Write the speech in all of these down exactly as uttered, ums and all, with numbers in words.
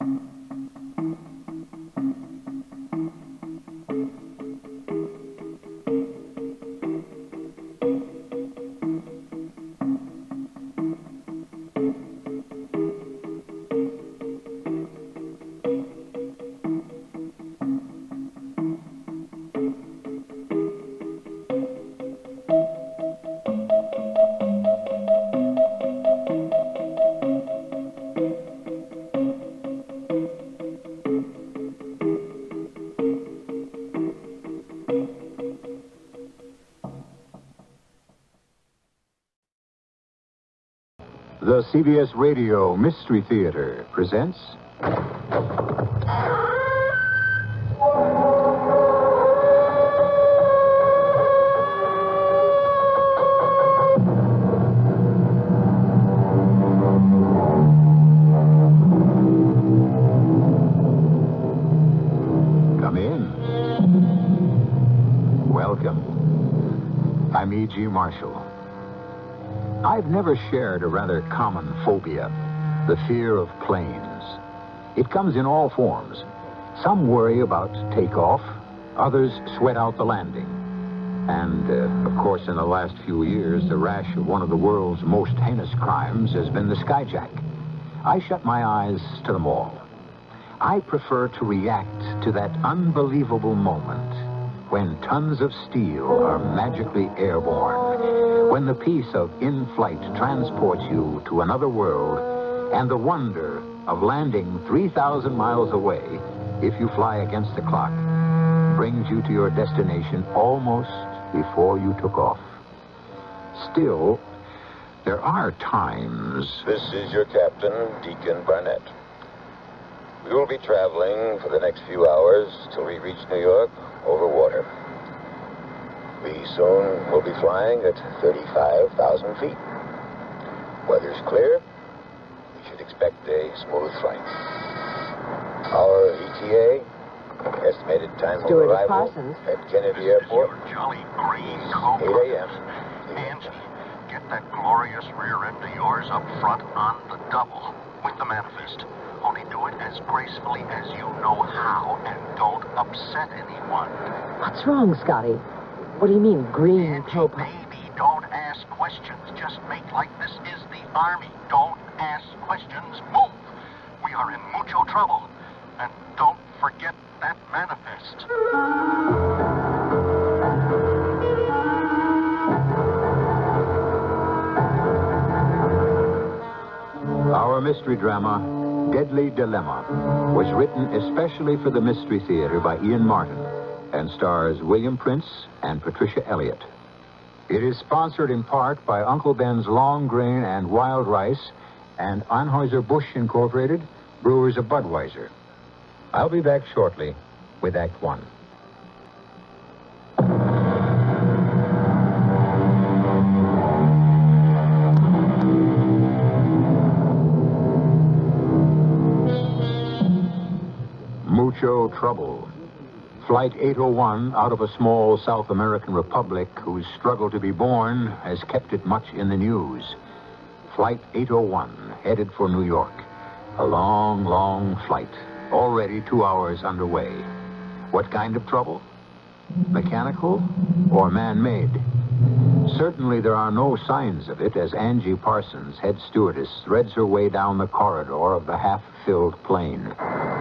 The C B S Radio Mystery Theater presents... Come in. Welcome. I'm E G. Marshall. I've never shared a rather common phobia, the fear of planes. It comes in all forms. Some worry about takeoff, others sweat out the landing. And, uh, of course, in the last few years, the rash of one of the world's most heinous crimes has been the skyjack. I shut my eyes to them all. I prefer to react to that unbelievable moment when tons of steel are magically airborne, when the peace of in-flight transports you to another world, and the wonder of landing three thousand miles away, if you fly against the clock, brings you to your destination almost before you took off. Still, there are times... This is your captain, Deacon Barnett. We will be traveling for the next few hours till we reach New York over water. We soon will be flying at thirty-five thousand feet. Weather's clear. We should expect a smooth flight. Our E T A, estimated time of Steward arrival Parsons. at Kennedy Airport, Your jolly green coat. eight a m Angie, get that glorious rear end of yours up front on the double with the manifest. Only do it as gracefully as you know how, and don't upset anyone. What's wrong, Scotty? What do you mean, green Angie, coat? baby, don't ask questions. Just make like this is the Army. Don't ask questions. Move. We are in mucho trouble. And don't forget that manifest. Our mystery drama, Deadly Dilemma, was written especially for the Mystery Theater by Ian Martin and stars William Prince and Patricia Elliott. It is sponsored in part by Uncle Ben's Long Grain and Wild Rice and Anheuser-Busch Incorporated, brewers of Budweiser. I'll be back shortly with Act One. Mucho trouble. Flight eight oh one, out of a small South American republic whose struggle to be born has kept it much in the news. Flight eight oh one, headed for New York. A long, long flight, already two hours underway. What kind of trouble? Mechanical or man-made? Certainly there are no signs of it as Angie Parsons, head stewardess, threads her way down the corridor of the half-filled plane.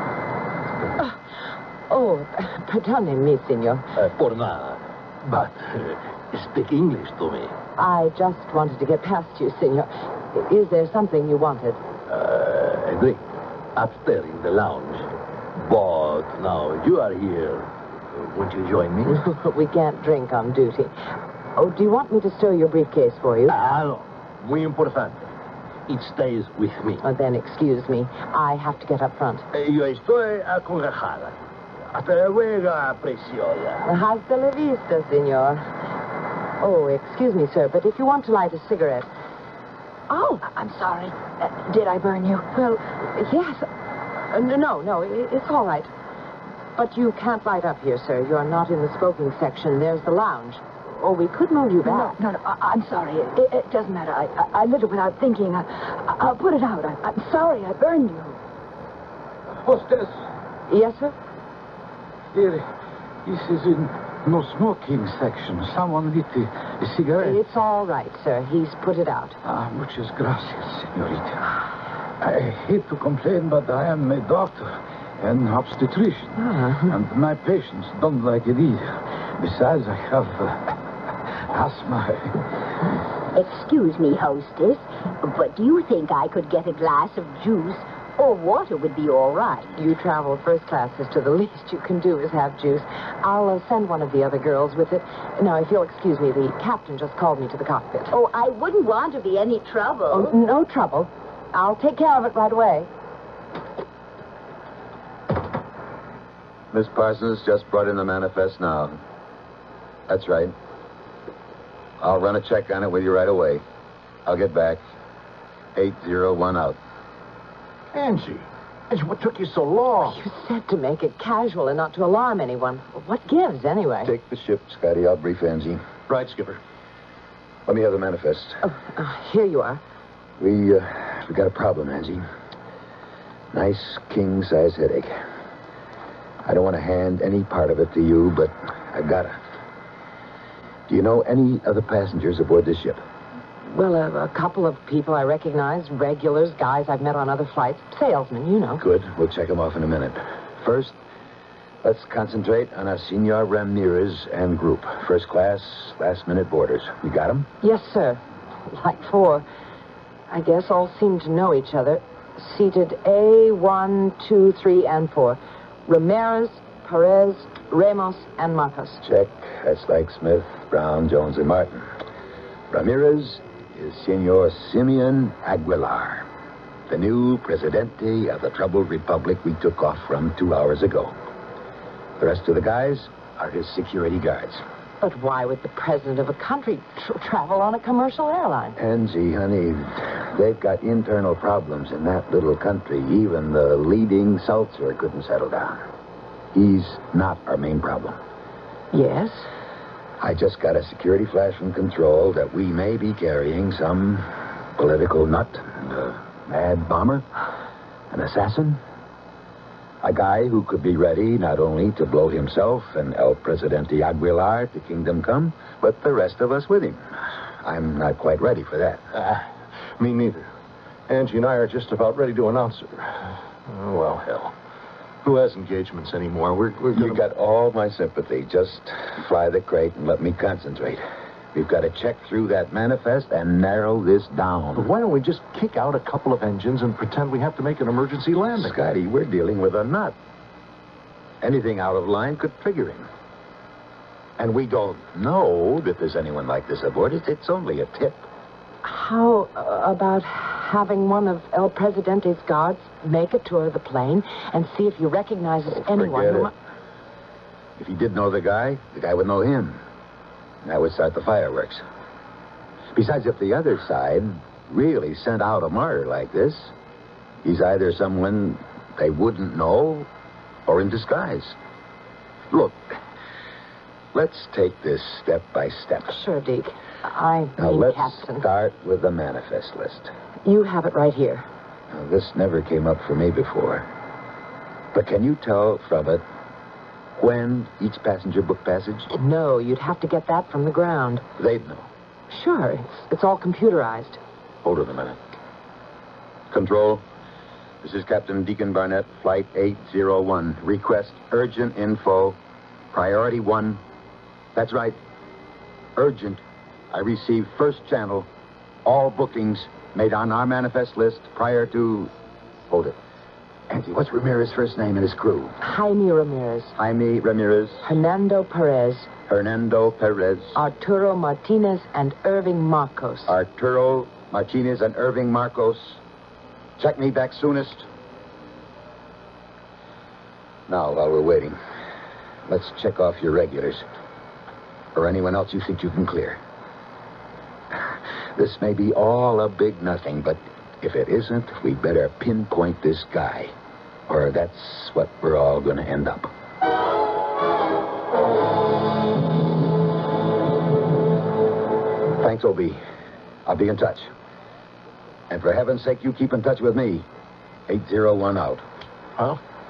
Oh, perdone-me, senor. Uh, por nada. But uh, speak English to me. I just wanted to get past you, senor. Is there something you wanted? Uh, a drink. Upstairs in the lounge. But now you are here. Won't you join me? We can't drink on duty. Oh, do you want me to stow your briefcase for you? Ah, no. Muy importante. It stays with me. Oh, then excuse me. I have to get up front. Eh, Yo estoy acongojada. Hasta luego, preciosa. Hasta la vista, senor. Oh, excuse me, sir, but if you want to light a cigarette... Oh, I'm sorry. Uh, did I burn you? Well, yes. Uh, no, no, no, it, it's all right. But you can't light up here, sir. You're not in the smoking section. There's the lounge. Or we could move you back. No, no, no. I, I'm sorry. It, it doesn't matter. I, I, I lit it without thinking. I, I'll put it out. I, I'm sorry I burned you. hostess. Yes, sir? Here, this is in no smoking section. Someone lit a, a cigarette. It's all right, sir. He's put it out. Ah, muchas gracias, senorita. I hate to complain, but I am a doctor and obstetrician. Uh-huh. And my patients don't like it either. Besides, I have uh, asthma. Excuse me, hostess, but do you think I could get a glass of juice or water would be all right? You travel first class, sister. The least you can do is have juice. I'll uh, send one of the other girls with it. Now, if you'll excuse me, the captain just called me to the cockpit. Oh, I wouldn't want to be any trouble. Oh, no trouble. I'll take care of it right away. Miss Parsons just brought in the manifest now. That's right. I'll run a check on it with you right away. I'll get back. eight zero one out. Angie. Angie, what took you so long? You said to make it casual and not to alarm anyone. What gives, anyway? Take the ship, Scotty. I'll brief Angie. Right, Skipper. Let me have the manifest. Oh, uh, here you are. We, uh, we got a problem, Angie. Nice king-size headache. I don't want to hand any part of it to you, but I've got to. Do you know any other passengers aboard this ship? Well, a, a couple of people I recognize, regulars, guys I've met on other flights, salesmen, you know. Good. We'll check them off in a minute. First, let's concentrate on our Senor Ramirez and group. First class, last-minute boarders. You got them? Yes, sir. Like four. I guess all seem to know each other. Seated A, one, two, three, and four. Ramirez, Perez, Ramos, and Marcos. Check. That's like Smith, Brown, Jones, and Martin. Ramirez is Senor Simeon Aguilar, the new presidente of the troubled republic we took off from two hours ago. The rest of the guys are his security guards. But why would the president of a country tr- travel on a commercial airline? Angie, honey, they've got internal problems in that little country. Even the leading seltzer couldn't settle down. He's not our main problem. Yes? I just got a security flash from control that we may be carrying some political nut and a mad bomber, an assassin, a guy who could be ready not only to blow himself and El Presidente Aguilar to kingdom come, but the rest of us with him. I'm not quite ready for that. Uh, me neither. Angie and I are just about ready to announce it. Oh, well, hell. Who has engagements anymore? We're, we're gonna... You got all my sympathy. Just fly the crate and let me concentrate. We've got to check through that manifest and narrow this down. But why don't we just kick out a couple of engines and pretend we have to make an emergency landing? Scotty, we're dealing with a nut. Anything out of line could trigger him. And we don't know that there's anyone like this aboard. It's, it's only a tip. How uh, about having one of El Presidente's guards make a tour of the plane and see if he recognizes Oh, anyone forget who... it. mi- If he did know the guy, the guy would know him. And that would start the fireworks. Besides, if the other side really sent out a martyr like this, he's either someone they wouldn't know or in disguise. Look, let's take this step by step. Sure, Deke. I Now, mean, let's Captain. start with the manifest list. You have it right here. Now, this never came up for me before. But can you tell from it when each passenger booked passage? No, you'd have to get that from the ground. They'd know. Sure, it's, it's all computerized. Hold it a minute. Control, this is Captain Deacon Barnett, Flight eight zero one. Request urgent info. Priority one. That's right. Urgent. I received first channel. All bookings made on our manifest list prior to... Hold it. Angie, what's Ramirez's first name and his crew? Jaime Ramirez, Jaime Ramirez, Hernando Perez, Hernando Perez, Arturo Martinez, and Irving Marcos. Arturo Martinez, and Irving Marcos. Check me back soonest. Now, while we're waiting, let's check off your regulars. Or anyone else you think you can clear. This may be all a big nothing, but if it isn't, we better pinpoint this guy. Or that's what we're all going to end up. Thanks, O B. I'll be in touch. And for heaven's sake, you keep in touch with me. eight zero one out. Well,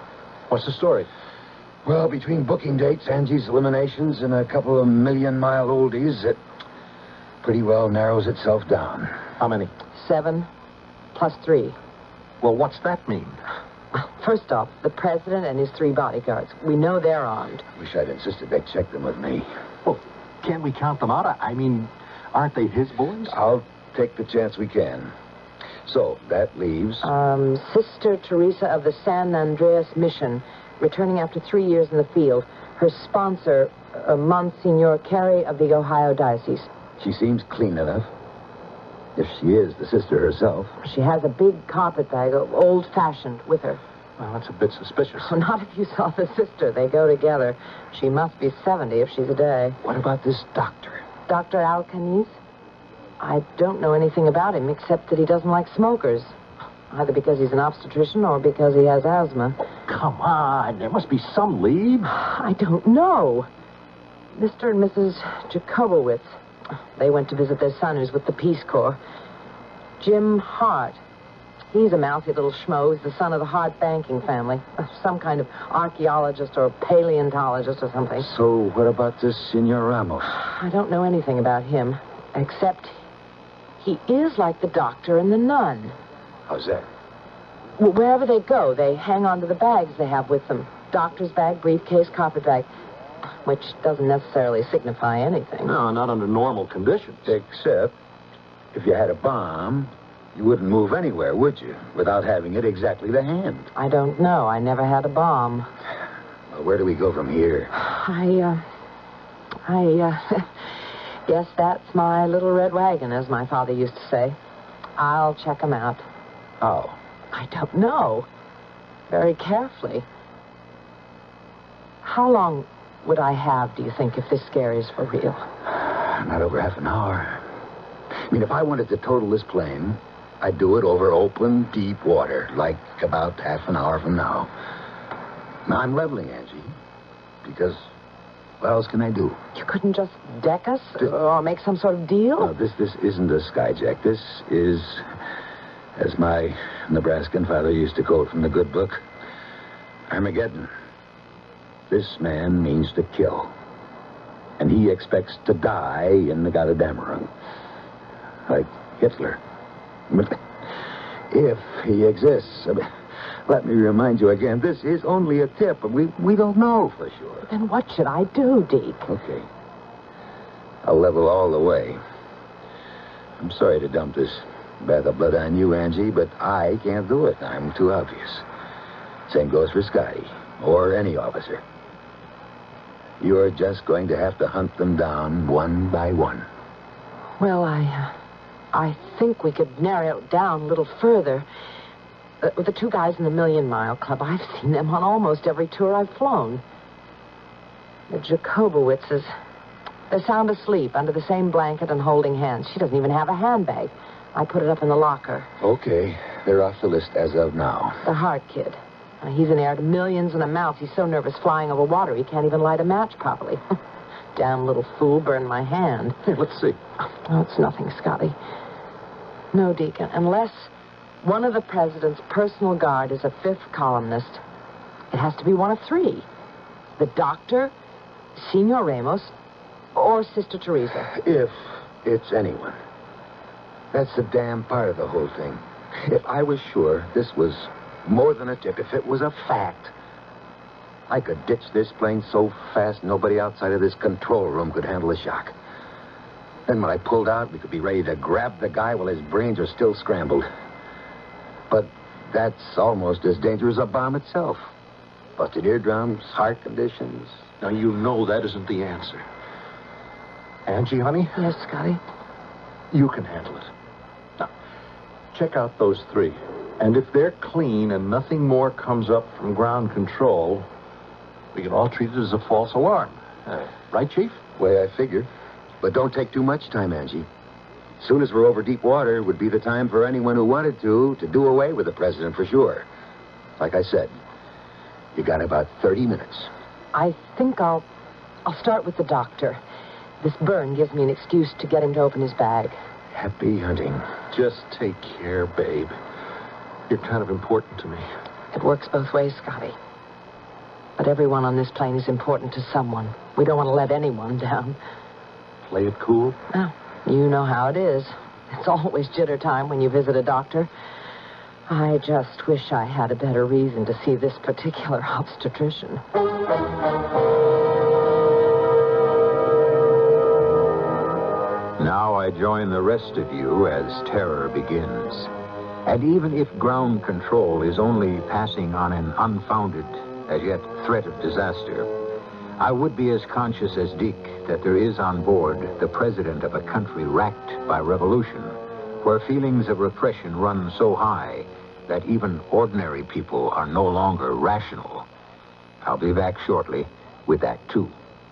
What's the story? Well, between booking dates, Angie's eliminations, and a couple of million-mile oldies, it pretty well narrows itself down. How many? Seven plus three. Well, what's that mean? First off, the president and his three bodyguards. We know they're armed. Wish I'd insisted they check them with me. Well, can't we count them out? I mean, aren't they his boys? I'll take the chance we can. So, that leaves... Um, Sister Teresa of the San Andreas Mission, returning after three years in the field. Her sponsor, uh, Monsignor Carey of the Ohio Diocese. She seems clean enough. If she is the sister herself. She has a big carpet bag, old-fashioned, with her. Well, that's a bit suspicious. Oh, not if you saw the sister. They go together. She must be seventy if she's a day. What about this doctor? Doctor Alcanis? I don't know anything about him, except that he doesn't like smokers. Either because he's an obstetrician or because he has asthma. Oh, come on. There must be some lead. I don't know. Mister and Missus Jacobowitz. They went to visit their son, who's with the Peace Corps. Jim Hart. He's a mouthy little schmo. He's the son of the Hart banking family. Some kind of archaeologist or paleontologist or something. So, what about this Senor Ramos? I don't know anything about him, except he is like the doctor and the nun. How's that? Well, wherever they go, they hang on to the bags they have with them. Doctor's bag, briefcase, carpet bag. Which doesn't necessarily signify anything. No, not under normal conditions. Except, if you had a bomb, you wouldn't move anywhere, would you? Without having it exactly to hand. I don't know. I never had a bomb. Well, where do we go from here? I, uh... I, uh... guess that's my little red wagon, as my father used to say. I'll check 'em out. How? I don't know. Very carefully. How long would I have, do you think, if this scare is for real? Not over half an hour. I mean, if I wanted to total this plane, I'd do it over open, deep water, like about half an hour from now. Now, I'm leveling, Angie, because what else can I do? You couldn't just deck us This- or make some sort of deal? No, this, this isn't a skyjack. This is, as my Nebraskan father used to quote from the good book, Armageddon. This man means to kill. And he expects to die in the Gotterdammerung. Like Hitler. But if he exists. I mean, let me remind you again, this is only a tip. We, we don't know for sure. Then what should I do, Deke? Okay. I'll level all the way. I'm sorry to dump this bath of blood on you, Angie, but I can't do it. I'm too obvious. Same goes for Scotty, or any officer. You're just going to have to hunt them down one by one. Well, I... Uh, I think we could narrow it down a little further. Uh, with the two guys in the Million Mile Club, I've seen them on almost every tour I've flown. The Jacobowitzes, they're sound asleep under the same blanket and holding hands. She doesn't even have a handbag. I put it up in the locker. Okay, they're off the list as of now. The Hart kid. Uh, he's an heir to millions and amounts. He's so nervous flying over water he can't even light a match properly. Damn little fool burned my hand. Hey, let's see. Oh, it's nothing, Scotty. No, Deacon, unless one of the president's personal guard is a fifth columnist, it has to be one of three. The doctor, Senor Ramos, or Sister Teresa. If it's anyone. That's the damn part of the whole thing. If I was sure this was more than a tip, if it was a fact, I could ditch this plane so fast nobody outside of this control room could handle the shock. Then when I pulled out, we could be ready to grab the guy while his brains are still scrambled. But that's almost as dangerous as a bomb itself. Busted eardrums, heart conditions. Now, you know that isn't the answer. Angie, honey, Yes, Scotty? you can handle it. Now, check out those three. And if they're clean and nothing more comes up from ground control, we can all treat it as a false alarm. Uh, right, Chief? Way I figured. But don't take too much time, Angie. As soon as we're over deep water would be the time for anyone who wanted to, to do away with the president for sure. Like I said, you got about thirty minutes. I think I'll... I'll start with the doctor. This burn gives me an excuse to get him to open his bag. Happy hunting. Just take care, babe. You're kind of important to me. It works both ways, Scotty. But everyone on this plane is important to someone. We don't want to let anyone down. Play it cool? Well, you know how it is. It's always jitter time when you visit a doctor. I just wish I had a better reason to see this particular obstetrician. Now I join the rest of you as terror begins. And even if ground control is only passing on an unfounded, as yet, threat of disaster, I would be as conscious as Dick that there is on board the president of a country racked by revolution, where feelings of repression run so high that even ordinary people are no longer rational. I'll be back shortly with Act Two.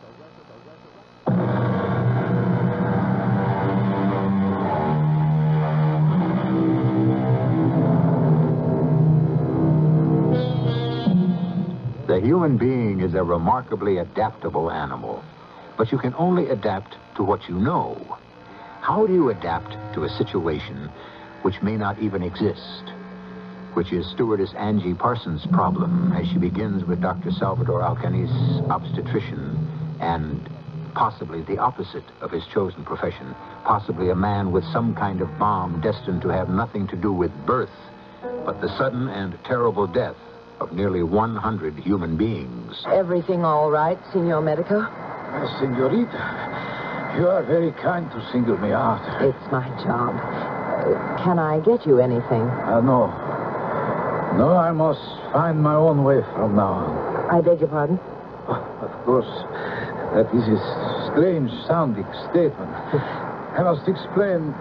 The human being is a remarkably adaptable animal, but you can only adapt to what you know. How do you adapt to a situation which may not even exist? Which is stewardess Angie Parsons' problem as she begins with Doctor Salvador Alcani's obstetrician and possibly the opposite of his chosen profession, possibly a man with some kind of bomb destined to have nothing to do with birth, but the sudden and terrible death of nearly one hundred human beings. Everything all right, Signor Medico? Uh, senorita, you are very kind to single me out. It's my job. Uh, can I get you anything? Uh, no. No, I must find my own way from now on. I beg your pardon? Of course, that is a strange-sounding statement. I must explain.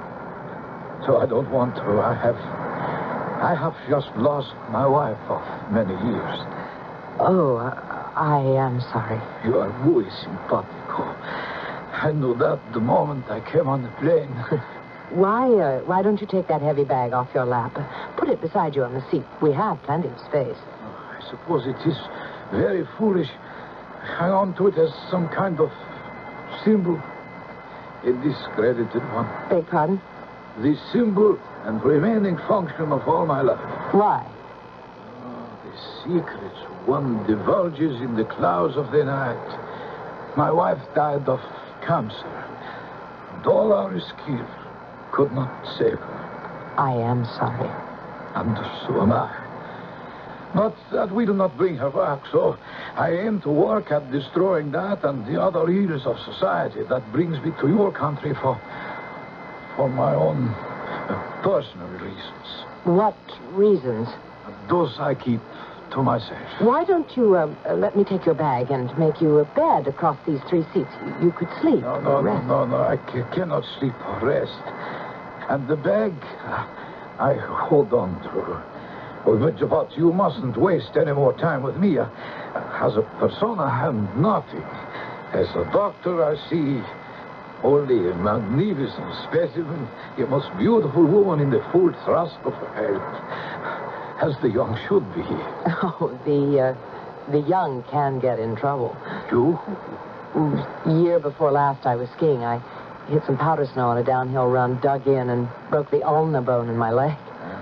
So I don't want to. I have... I have just lost my wife of many years. Oh, I am sorry. You are muy simpatico. I knew that the moment I came on the plane. Why, uh, why don't you take that heavy bag off your lap? Put it beside you on the seat. We have plenty of space. I suppose it is very foolish. Hang on to it as some kind of symbol. A discredited one. Beg pardon? The symbol and remaining function of all my life. Why? Oh, the secrets one divulges in the clouds of the night. My wife died of cancer. And all our skill could not save her. I am sorry. And so am I. But that will not bring her back, so I aim to work at destroying that and the other ills of society. That brings me to your country for... for my own uh, personal reasons. What reasons? Those I keep to myself. Why don't you uh, uh, let me take your bag and make you a bed across these three seats? You, you could sleep. No, or no, no, rest. no, no. I ca- cannot sleep or rest. And the bag, uh, I hold on to. Oh, but, but you mustn't waste any more time with me. Uh, as a persona, I'm nothing. As a doctor, I see only a magnificent specimen, a most beautiful woman in the full thrust of her health, as the young should be. Oh, the, uh, the young can get in trouble. You? Year before last, I was skiing. I hit some powder snow on a downhill run, dug in, and broke the ulna bone in my leg.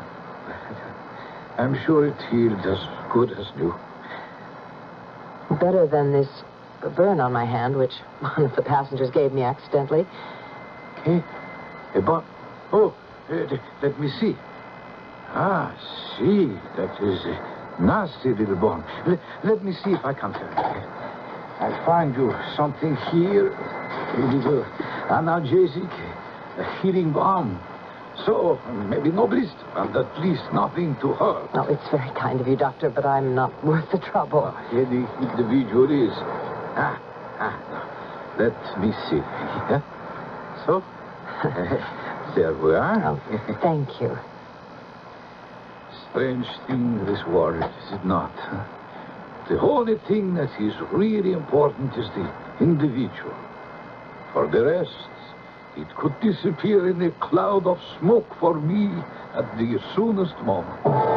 I'm sure it healed as good as new. Better than this burn on my hand, which one of the passengers gave me accidentally. Eh? A burn? Oh, uh, let me see. Ah, see, that is a nasty little burn. Let, let me see if I can find it. I'll find you something here, a little analgesic, a healing balm. So, maybe no blister, and at least nothing to hurt. Oh, it's very kind of you, Doctor, but I'm not worth the trouble. Any individual is. Ah, ah, let me see. Yeah? So, there we are. Oh, thank you. Strange thing, this world, is it not? The only thing that is really important is the individual. For the rest, it could disappear in a cloud of smoke for me at the soonest moment.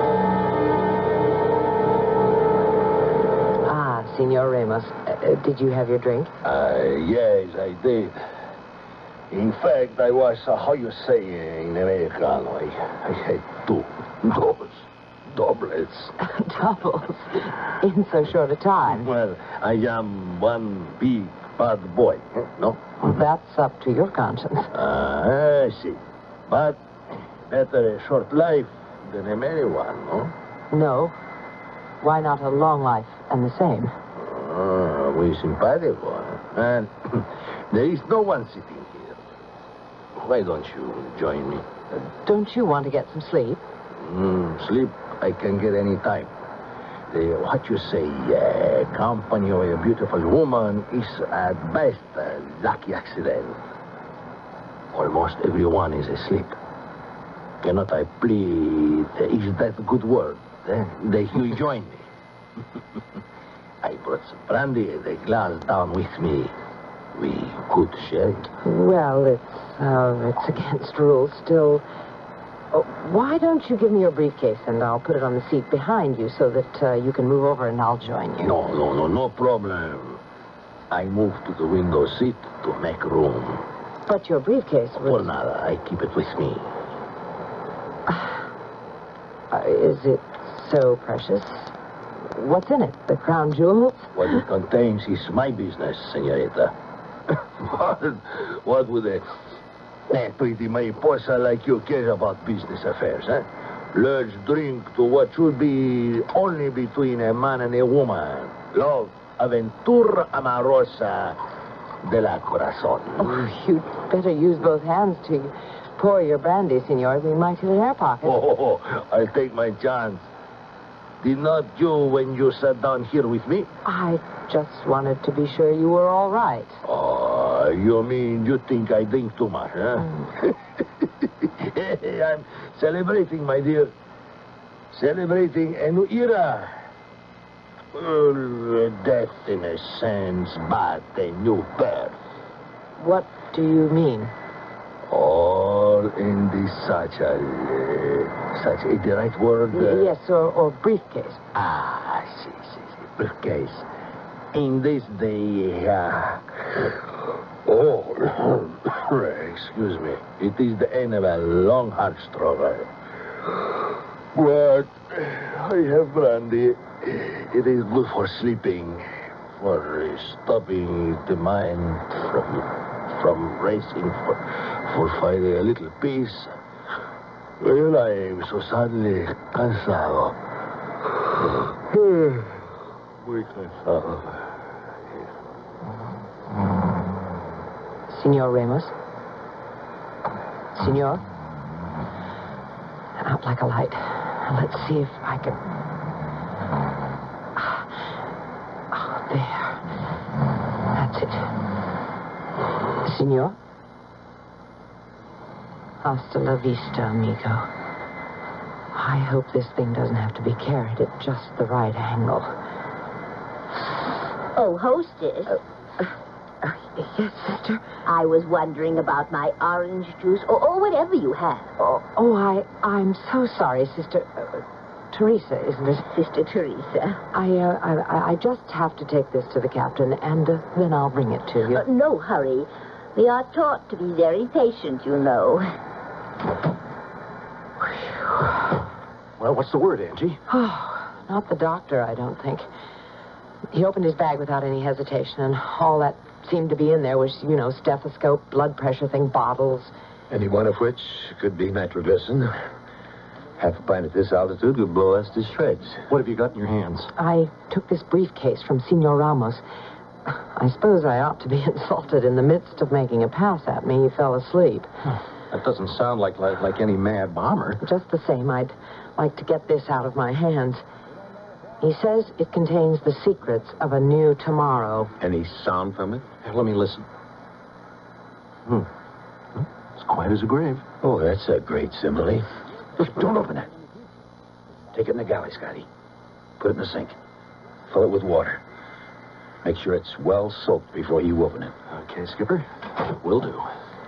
Ah, Senor Ramos, uh, did you have your drink? Uh, yes, I did. In fact, I was, uh, how you say in Americano, I, I had two. Dos. doublets. Doubles? In so short a time? Well, I am one big bad boy, no? Well, that's up to your conscience. Ah, I see. But better a short life than a merry one, no? No. Why not a long life and the same? Ah, muy simpático. And there is no one sitting here. Why don't you join me? Don't you want to get some sleep? Mm, sleep I can get any time. Uh, what you say, uh, company of a beautiful woman is at best a lucky accident. Almost everyone is asleep. Cannot I plead? Is that a good word? Eh? That you join me. I brought some brandy and a glass down with me. We could share it. Well, it's, uh, it's against rules still. Oh, why don't you give me your briefcase and I'll put it on the seat behind you so that uh, you can move over and I'll join you. No, no, no, no problem. I move to the window seat to make room. But your briefcase was... For nada, I keep it with me. Uh, is it so precious? What's in it? The crown jewels? What it contains is my business, senorita. what, what would a, a pretty mariposa like you care about business affairs, eh? Let's drink to what should be only between a man and a woman. Love, aventura amorosa de la corazón. Oh, you'd better use both hands to pour your brandy, senor. We might hit an air pocket. Oh, oh, oh, I'll take my chance. Did not you when you sat down here with me? I just wanted to be sure you were all right. Oh, you mean you think I drink too much, huh? Mm. Hey, I'm celebrating, my dear. Celebrating a new era. Well, death, in a sense, but a new birth. What do you mean? All in this such a... Uh, such a... the right word? Uh, yes, or, or briefcase. Ah, see, see, see. Briefcase. In this day... Uh, oh, excuse me. It is the end of a long, hard struggle. But I have brandy. It is good for sleeping, for stopping the mind from from racing, for, for finding a little peace. Well, I am so sadly cansado. Muy cansado. Senor Ramos? Senor? Out like a light. Let's see if I can... Oh, there. That's it. Senor? Hasta la vista, amigo. I hope this thing doesn't have to be carried at just the right angle. Oh, hostess. Uh, uh, yes, sister? I was wondering about my orange juice, or, or whatever you have. Oh, oh I, I'm so sorry, Sister... Uh, Teresa, isn't it? Sister Teresa. I, uh, I, I just have to take this to the captain, and uh, then I'll bring it to you. Uh, no hurry. We are taught to be very patient, you know. Well, what's the word, Angie? Oh, not the doctor, I don't think. He opened his bag without any hesitation, and all that seemed to be in there was, you know, stethoscope, blood pressure thing, bottles. Any one of which could be nitroglycerin. Half a pint at this altitude would blow us to shreds. What have you got in your hands? I took this briefcase from Senor Ramos. I suppose I ought to be insulted. In the midst of making a pass at me, he fell asleep. That doesn't sound like, like like any mad bomber. Just the same, I'd like to get this out of my hands. He says it contains the secrets of a new tomorrow. Any sound from it? Here, let me listen. Hmm. It's quiet as a grave. Oh, that's a great simile. Don't open it. Take it in the galley, Scotty. Put it in the sink. Fill it with water. Make sure it's well soaked before you open it. Okay, Skipper. Will do.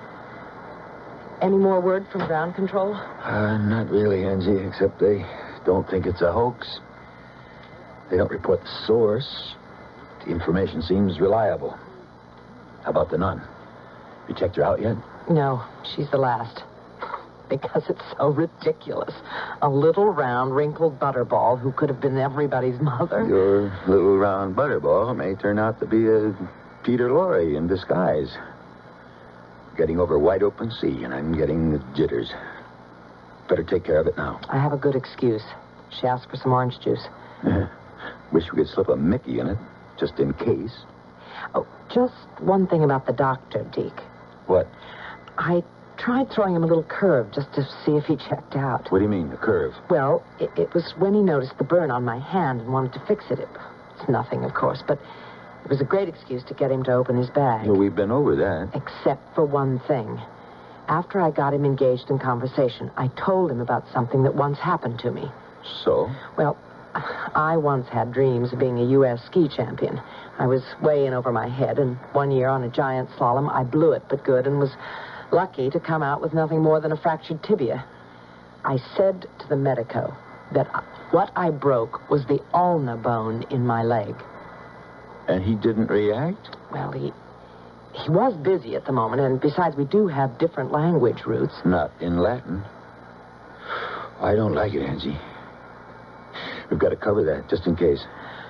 Any more word from ground control? Uh, not really, Angie, except they don't think it's a hoax. They don't report the source. The information seems reliable. How about the nun? You checked her out yet? No, she's the last. because it's so ridiculous. A little round, wrinkled butterball who could have been everybody's mother. Your little round butterball may turn out to be a Peter Lorre in disguise. Getting over wide open sea, and I'm getting the jitters. Better take care of it now. I have a good excuse. She asked for some orange juice. Wish we could slip a Mickey in it, just in case. Oh, just one thing about the doctor, Deke. What? I tried throwing him a little curve just to see if he checked out. What do you mean, the curve? Well, it, it was when he noticed the burn on my hand and wanted to fix it. it. It's nothing, of course, but it was a great excuse to get him to open his bag. Well, we've been over that. Except for one thing. After I got him engaged in conversation, I told him about something that once happened to me. So? Well, I once had dreams of being a U S ski champion. I was way in over my head, and one year on a giant slalom, I blew it but good and was lucky to come out with nothing more than a fractured tibia. I said to the medico that what I broke was the ulna bone in my leg. And he didn't react? Well, he he was busy at the moment, and besides, we do have different language roots. Not in Latin. I don't like it, Angie. We've got to cover that, just in case.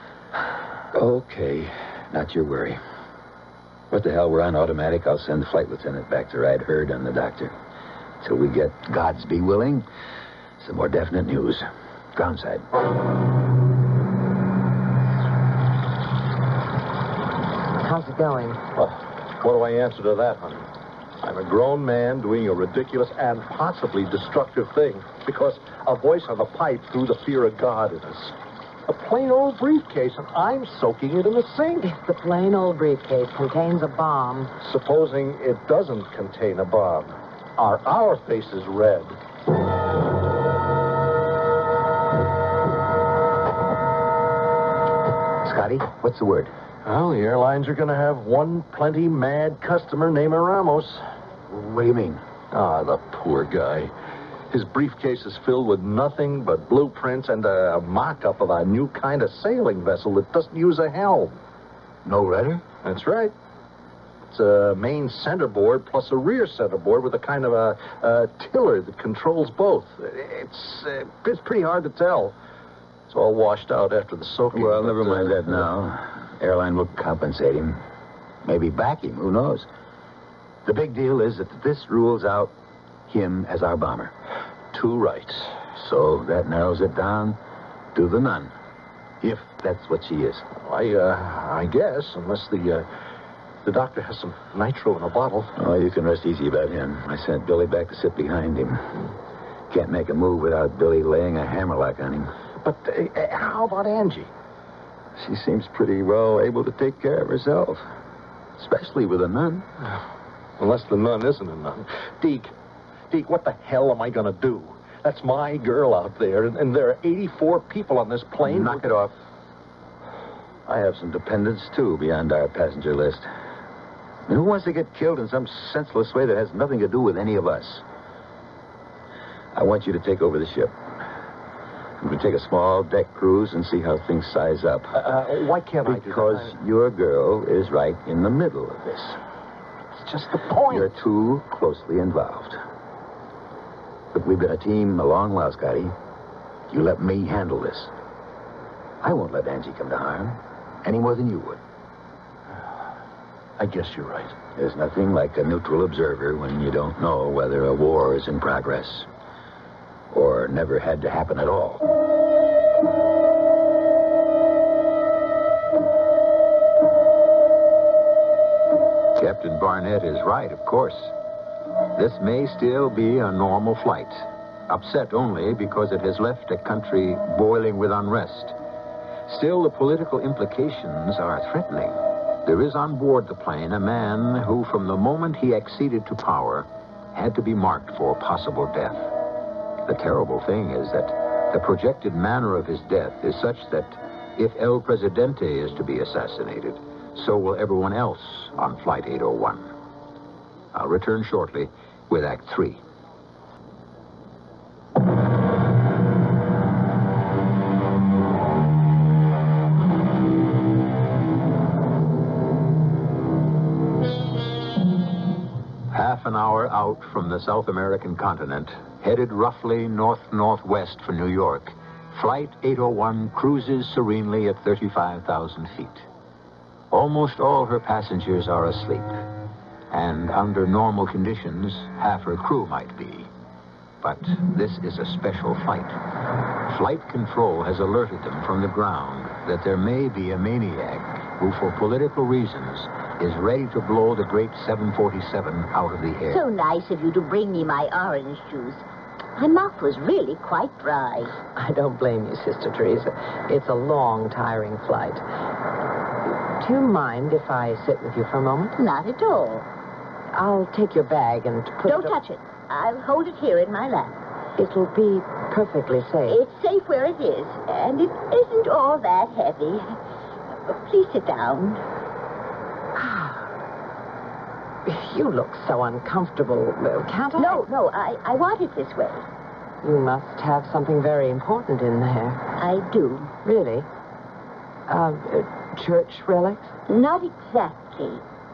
Okay, not your worry. What the hell, we're on automatic. I'll send the flight lieutenant back to ride herd on the doctor. Till we get, God's be willing, some more definite news. Groundside. How's it going? Well, what do I answer to that, honey? I'm a grown man doing a ridiculous and possibly destructive thing because a voice on the pipe threw the fear of God in us. A plain old briefcase, and I'm soaking it in the sink. If the plain old briefcase contains a bomb... Supposing it doesn't contain a bomb, are our faces red? Scotty, what's the word? Well, the airlines are going to have one plenty mad customer named Ramos. What do you mean? Ah, the poor guy. His briefcase is filled with nothing but blueprints and a mock-up of a new kind of sailing vessel that doesn't use a helm. No rudder? That's right. It's a main centerboard plus a rear centerboard with a kind of a, a tiller that controls both. It's, uh, it's pretty hard to tell. It's all washed out after the soaking. Well, but, never mind uh, that now. Airline will compensate him. Maybe back him. Who knows? The big deal is that this rules out him as our bomber. Too right. So that narrows it down to the nun. If that's what she is. I, uh, I guess, unless the, uh, the doctor has some nitro in a bottle. Oh, you can rest easy about him. I sent Billy back to sit behind him. Can't make a move without Billy laying a hammerlock on him. But uh, how about Angie? She seems pretty well able to take care of herself. Especially with a nun. Unless the nun isn't a nun. Deke, Deke, what the hell am I going to do? That's my girl out there, and, and there are eighty-four people on this plane. Knock it off. I have some dependents, too, beyond our passenger list. And who wants to get killed in some senseless way that has nothing to do with any of us? I want you to take over the ship. We can take a small deck cruise and see how things size up. Uh, uh, why can't I do that? Because your girl is right in the middle of this. It's just the point. You're too closely involved. Look, we've been a team a long while, Scotty. You let me handle this. I won't let Angie come to harm, any more than you would. I guess you're right. There's nothing like a neutral observer when you don't know whether a war is in progress or never had to happen at all. Captain Barnett is right, of course. This may still be a normal flight, upset only because it has left a country boiling with unrest. Still, the political implications are threatening. There is on board the plane a man who, from the moment he acceded to power, had to be marked for possible death. The terrible thing is that the projected manner of his death is such that if El Presidente is to be assassinated, so will everyone else on Flight eight oh one. I'll return shortly with Act Three. Half an hour out from the South American continent, headed roughly north-northwest for New York, Flight eight oh one cruises serenely at thirty-five thousand feet. Almost all her passengers are asleep, and under normal conditions, half her crew might be. But this is a special flight. Flight control has alerted them from the ground that there may be a maniac who, for political reasons, is ready to blow the great seven forty-seven out of the air. So nice of you to bring me my orange juice. My mouth was really quite dry. I don't blame you, Sister Teresa. It's a long, tiring flight. Do you mind if I sit with you for a moment? Not at all. I'll take your bag and put Don't it... touch it. I'll hold it here in my lap. It'll be perfectly safe. It's safe where it is, and it isn't all that heavy. Please sit down. You look so uncomfortable. Can't I? No, no, I, I want it this way. You must have something very important in there. I do. Really? Uh, uh, church relics? Not exactly.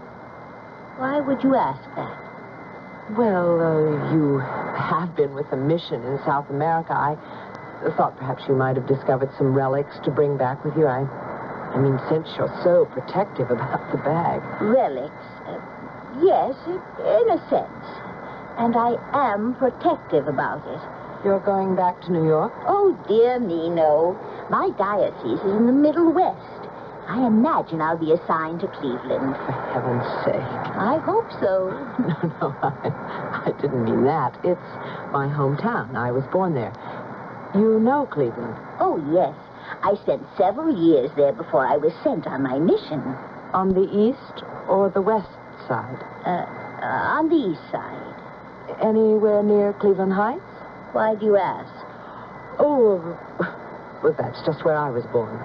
Why would you ask that? Well, uh, you have been with a mission in South America. I thought perhaps you might have discovered some relics to bring back with you. I, I mean, since you're so protective about the bag. Relics? Uh, yes, in a sense. And I am protective about it. You're going back to New York? Oh, dear me, no. My diocese is in the Middle West. I imagine I'll be assigned to Cleveland. For heaven's sake. I hope so. No, no, I, I didn't mean that. It's my hometown. I was born there. You know Cleveland? Oh, yes. I spent several years there before I was sent on my mission. On the east or the west side? Uh, uh, on the east side. Anywhere near Cleveland Heights? Why do you ask? Oh, well, that's just where I was born.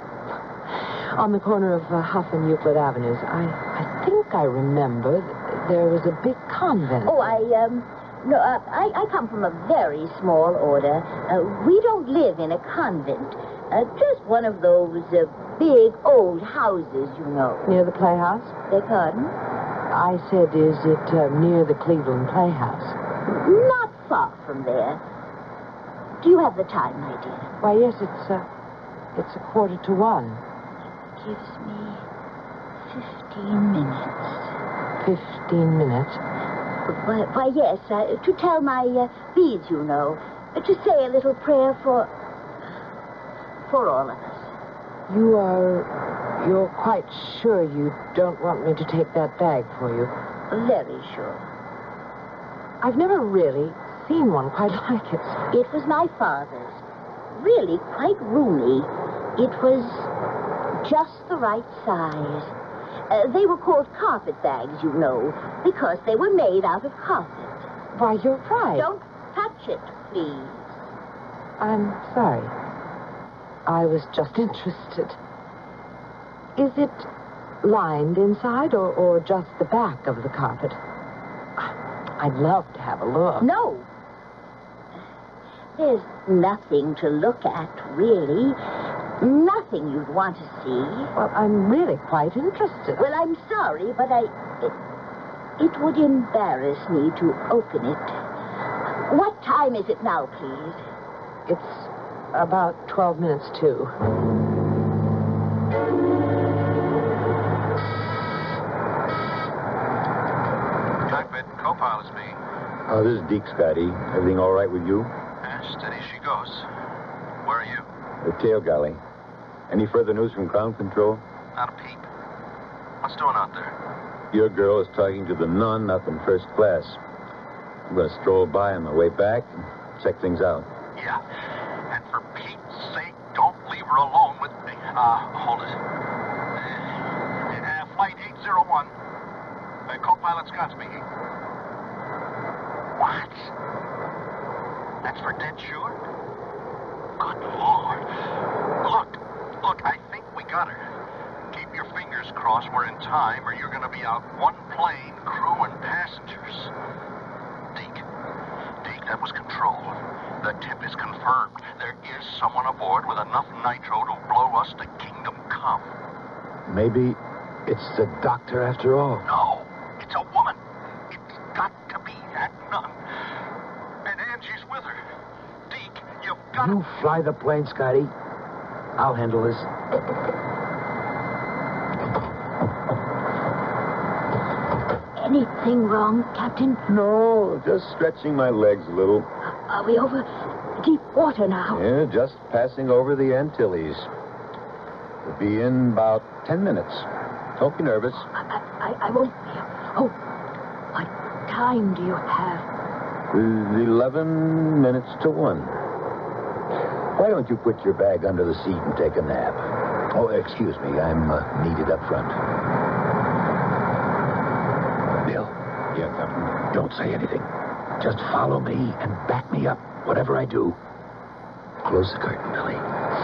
On the corner of uh, Huff and Euclid Avenues. I, I think I remember th- there was a big convent. Oh, I, um, no, uh, I, I come from a very small order. Uh, we don't live in a convent. Uh, just one of those uh, big old houses, you know. Near the Playhouse? Beg pardon? I said, is it uh, near the Cleveland Playhouse? Not far from there. Do you have the time, my dear? Why, yes, it's, uh, it's a quarter to one. Gives me fifteen minutes. Fifteen minutes? Why, why yes, uh, to tell my uh, beads, you know. Uh, to say a little prayer for... for all of us. You are... You're quite sure you don't want me to take that bag for you? Very sure. I've never really seen one quite like it. It was my father's. Really quite roomy. It was just the right size. Uh, they were called carpet bags, you know, because they were made out of carpet. Why, you're right. Don't touch it, please. I'm sorry. I was just interested. Is it lined inside or, or just the back of the carpet? I'd love to have a look. No. There's nothing to look at, really. Nothing you'd want to see. Well, I'm really quite interested. Well, I'm sorry, but I... It, it would embarrass me to open it. What time is it now, please? It's about twelve minutes to. Cockpit, co-pilot speaking. Oh, this is Deke, Scotty. Everything all right with you? Yeah, steady she goes. Where are you? The tail galley. Any further news from ground control? Not a peep. What's doing out there? Your girl is talking to the nun up in first class. I'm going to stroll by on my way back and check things out. Yeah. And for Pete's sake, don't leave her alone with me. Uh, hold it. Uh, uh, flight eight oh one. Uh, co-pilot Scott speaking. What? That's for dead sure? Good Lord. Look, look, I think we got her. Keep your fingers crossed we're in time, or you're going to be out one plane, crew and passengers. Deke, Deke, that was control. The tip is confirmed. There is someone aboard with enough nitro to blow us to kingdom come. Maybe it's the doctor after all. No, it's a woman. It's got You fly the plane, Scotty. I'll handle this. Anything wrong, Captain? No, just stretching my legs a little. Are we over deep water now? Yeah, just passing over the Antilles. We'll be in about ten minutes. Don't be nervous. I, I, I won't be. Oh, what time do you have? Eleven minutes to one. Why don't you put your bag under the seat and take a nap? Oh, excuse me. I'm uh, needed up front. Bill? Yeah, Captain. Don't say anything. Just follow me and back me up, whatever I do. Close the curtain, Billy.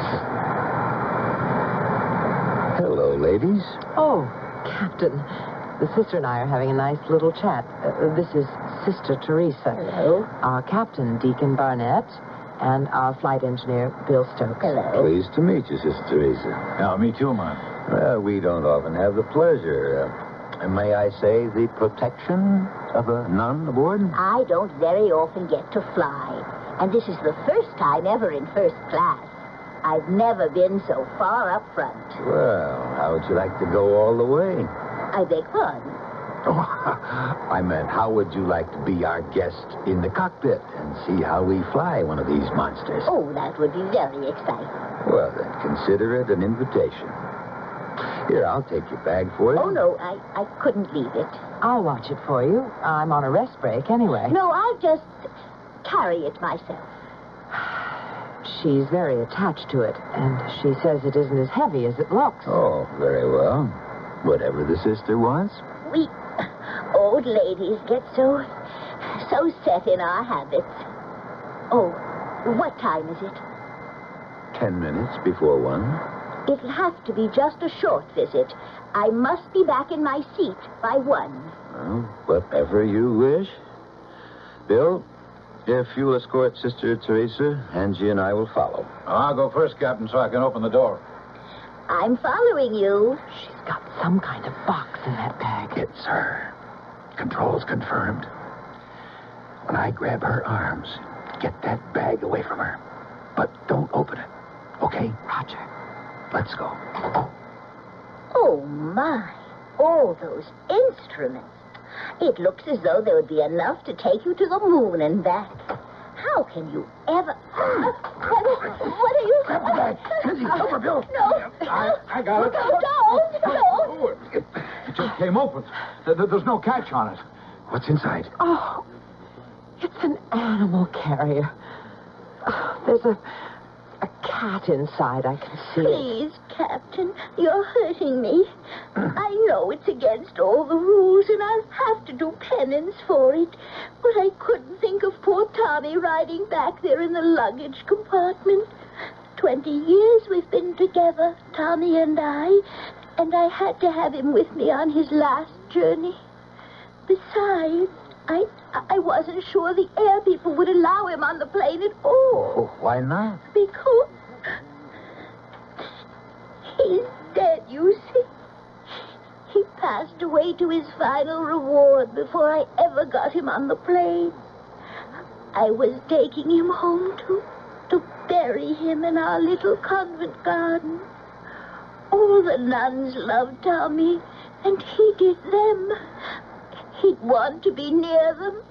Hello, ladies. Oh, Captain. The sister and I are having a nice little chat. Uh, this is Sister Teresa. Hello. Our captain, Deacon Barnett, and our flight engineer, Bill Stokes. Hello. Pleased to meet you, Sister Teresa. Yeah, me too, man. Well, we don't often have the pleasure, uh, may I say, the protection of a nun aboard? I don't very often get to fly. And this is the first time ever in first class. I've never been so far up front. Well, how would you like to go all the way? I beg pardon. Oh, I meant, how would you like to be our guest in the cockpit and see how we fly one of these monsters? Oh, that would be very exciting. Well, then consider it an invitation. Here, I'll take your bag for you. Oh, no, I, I couldn't leave it. I'll watch it for you. I'm on a rest break anyway. No, I'll just carry it myself. She's very attached to it, and she says it isn't as heavy as it looks. Oh, very well. Whatever the sister wants. We old ladies get so, so set in our habits. Oh, what time is it? Ten minutes before one. It'll have to be just a short visit. I must be back in my seat by one. Well, whatever you wish. Bill, if you'll escort Sister Teresa, Angie and I will follow. I'll go first, Captain, so I can open the door. I'm following you. She's got some kind of box in that bag. It's her. Controls confirmed. When I grab her arms, get that bag away from her. But don't open it. Okay? Roger. Let's go. Oh, my. All those instruments. It looks as though there would be enough to take you to the moon and back. How can you ever... Uh, what, what are you... Grab the bag. Lizzie, help her, Bill. No. I, I got it. No, don't. Don't. Oh, it, it just came open. There- there- There's no catch on it. What's inside? Oh, it's an animal carrier. Oh, there's a, a cat inside. I can see it. Please, Captain, you're hurting me. I know it's against all the rules, and I'll have to do penance for it. But I couldn't think of poor Tommy riding back there in the luggage compartment. Twenty years we've been together, Tommy and I, and I had to have him with me on his last journey. Besides, I I wasn't sure the air people would allow him on the plane at all. Oh, why not? Because he's dead, you see. He passed away to his final reward before I ever got him on the plane. I was taking him home to, to bury him in our little convent garden. All the nuns loved Tommy, and he did them. He'd want to be near them.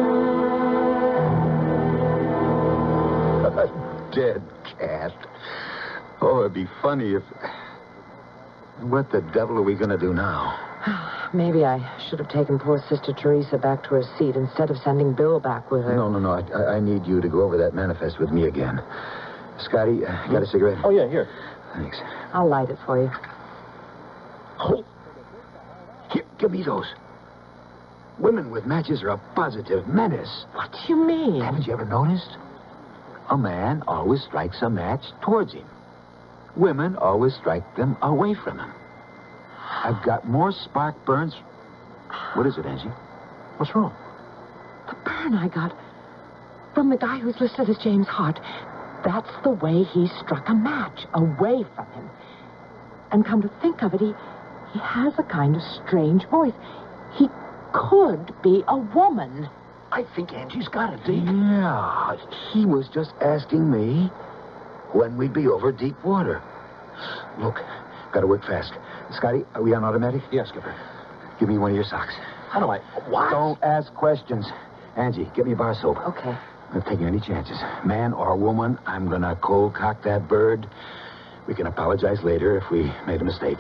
A dead cat. Oh, it'd be funny if... What the devil are we going to do now? Maybe I should have taken poor Sister Teresa back to her seat instead of sending Bill back with her. No, no, no. I, I need you to go over that manifest with me again. Scotty, uh, got a cigarette? Oh, yeah, here. Thanks. I'll light it for you. Oh. Here, give me those. Women with matches are a positive menace. What do you mean? Haven't you ever noticed? A man always strikes a match towards him. Women always strike them away from him. I've got more spark burns. What is it, Angie? What's wrong? The burn I got from the guy who's listed as James Hart. That's the way he struck a match, away from him. And come to think of it, he, he has a kind of strange voice. He could be a woman. I think Angie's got it, Deke. Yeah, he was just asking me when we'd be over deep water. Look, gotta work fast. Scotty, are we on automatic? Yes, Skipper. Give me one of your socks. How do I... What? Don't ask questions. Angie, get me a bar soap. Okay. I'm not taking any chances. Man or woman, I'm gonna cold cock that bird. We can apologize later if we made a mistake.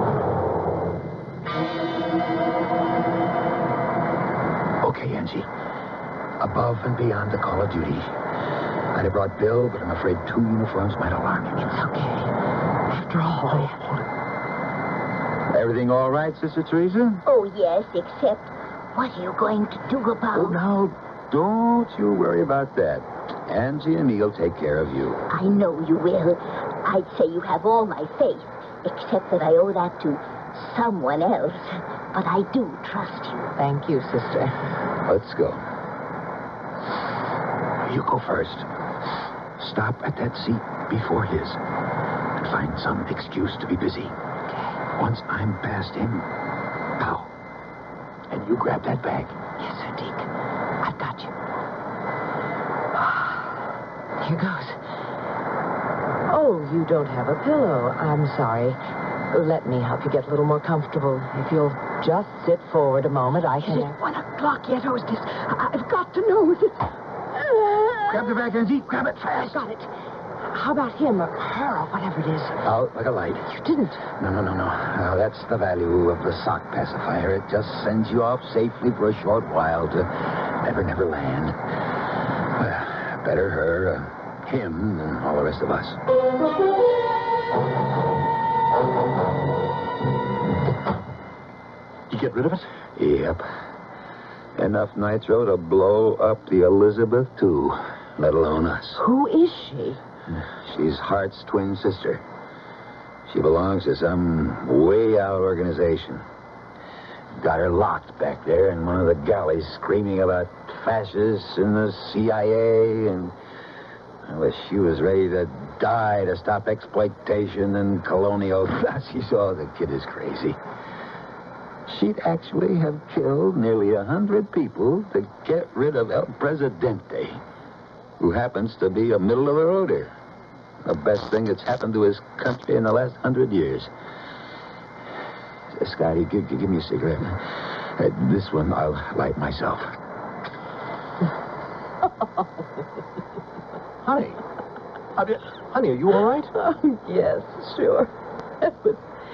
Okay, Angie. Above and beyond the call of duty. I'd have brought Bill, but I'm afraid two uniforms might alarm him. It's okay. After all, I... Everything all right, Sister Teresa? Oh, yes, except what are you going to do about... Oh, now, don't you worry about that. Angie and me'll take care of you. I know you will. I'd say you have all my faith, except that I owe that to someone else. But I do trust you. Thank you, sister. Let's go. You go first. Stop at that seat before his and find some excuse to be busy. Once I'm past him, pow. And you grab that bag. Yes, sir, Deke. I've got you. Here goes. Oh, you don't have a pillow. I'm sorry. Let me help you get a little more comfortable. If you'll just sit forward a moment, I can... Is it one o'clock yet, hostess? I've got to know if it's... Grab the bag, Angie. Grab it fast. Got it. How about him or her or whatever it is? Out like a light. You didn't. No, no, no, no. No, that's the value of the sock pacifier. It just sends you off safely for a short while to Never Never Land. Well, better her, uh, him, than all the rest of us. You get rid of it? Yep. Enough nitro to blow up the Elizabeth, too, let alone us. Who is she? She's Hart's twin sister. She belongs to some way-out organization. Got her locked back there in one of the galleys, screaming about fascists and the C I A, and I wish she was ready to die to stop exploitation and colonial Nazis. Oh, the kid is crazy. She'd actually have killed nearly a hundred people to get rid of El Presidente, who happens to be a middle-of-the-roader. The best thing that's happened to his country in the last hundred years. Scotty, give, give me a cigarette. Uh, this one I'll light myself. Honey. I mean, honey, are you all right? Oh, yes, sure. But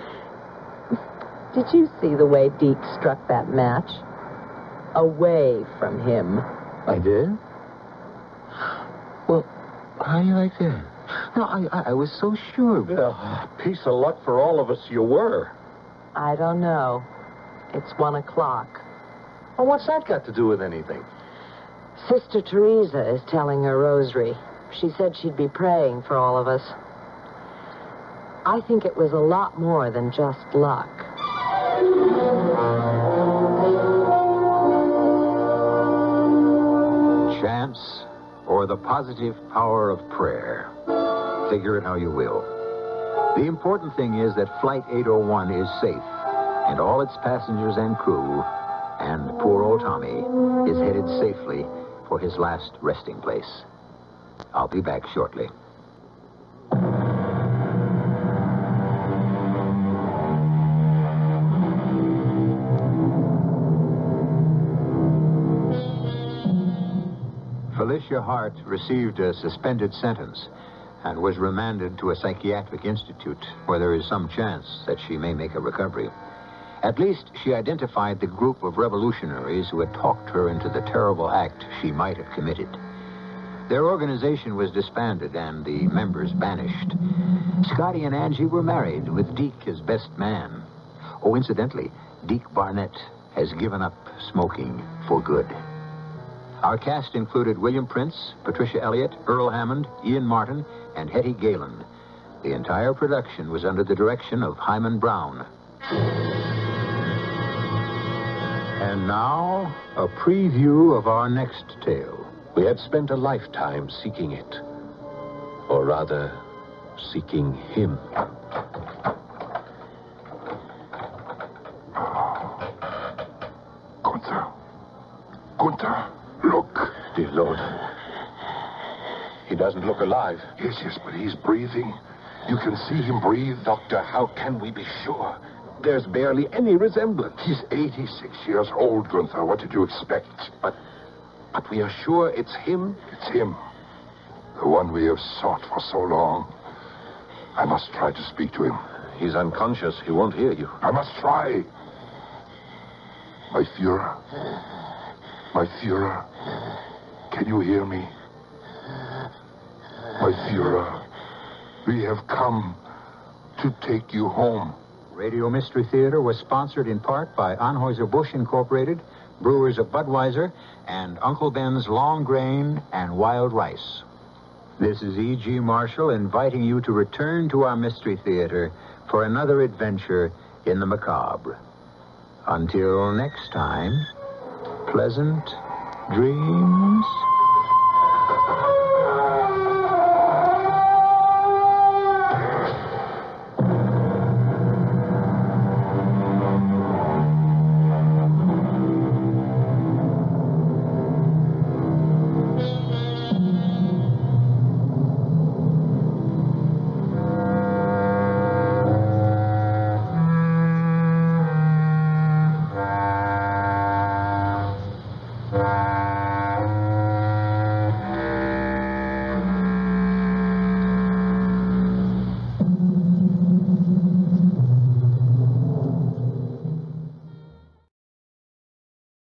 did you see the way Deke struck that match? Away from him. I did? Well, how do you like that? No, I, I, I was so sure. Yeah, piece of luck for all of us you were. I don't know. It's one o'clock. Well, what's that got to do with anything? Sister Teresa is telling her rosary. She said she'd be praying for all of us. I think it was a lot more than just luck. Chance or the positive power of prayer. Figure it how you will. The important thing is that Flight eight oh one is safe, and all its passengers and crew, and poor old Tommy, is headed safely for his last resting place. I'll be back shortly. Felicia Hart received a suspended sentence and was remanded to a psychiatric institute where there is some chance that she may make a recovery. At least she identified the group of revolutionaries who had talked her into the terrible act she might have committed. Their organization was disbanded and the members banished. Scotty and Angie were married, with Deke as best man. Oh, incidentally, Deke Barnett has given up smoking for good. Our cast included William Prince, Patricia Elliott, Earl Hammond, Ian Martin, and Hetty Galen. The entire production was under the direction of Hyman Brown. And now, a preview of our next tale. We had spent a lifetime seeking it. Or rather, seeking him. Gunther. Gunther, look. Lord. He doesn't look alive. Yes, yes, but he's breathing. You can see him breathe. Doctor, how can we be sure? There's barely any resemblance. He's eighty-six years old, Gunther. What did you expect? But, but we are sure it's him? It's him. The one we have sought for so long. I must try to speak to him. He's unconscious. He won't hear you. I must try. My Führer. My Führer. Can you hear me? My Führer. We have come to take you home. Radio Mystery Theater was sponsored in part by Anheuser-Busch Incorporated, Brewers of Budweiser, and Uncle Ben's Long Grain and Wild Rice. This is E G. Marshall inviting you to return to our Mystery Theater for another adventure in the macabre. Until next time, pleasant dreams.